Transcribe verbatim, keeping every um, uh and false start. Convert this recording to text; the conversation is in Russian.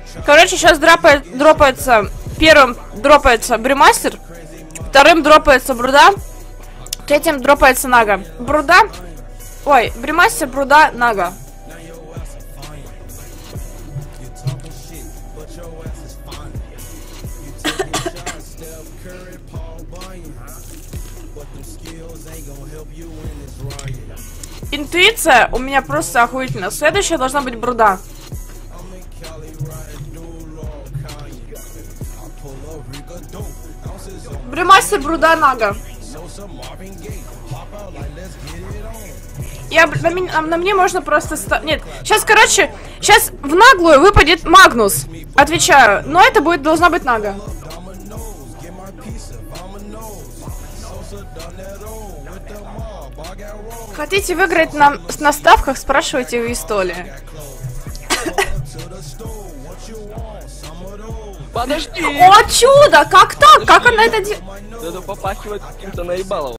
Короче, сейчас дропает, дропается... Первым дропается Бримастер, вторым дропается Бруда, третьим дропается Нага. Бруда... Ой, Бримастер, Бруда, Нага. Интуиция у меня просто охуительно. Следующая должна быть Бруда. Бримастер, Бруда, Нага. Я, на, на, на мне можно просто... Ста... Нет, сейчас, короче, сейчас в наглую выпадет Магнус. Отвечаю, но это будет, должна быть Нага. Хотите выиграть на, на ставках, спрашивайте у Истолии. Подожди! О, чудо! Как так? Как она это делает? Это попахивает каким-то наебалом.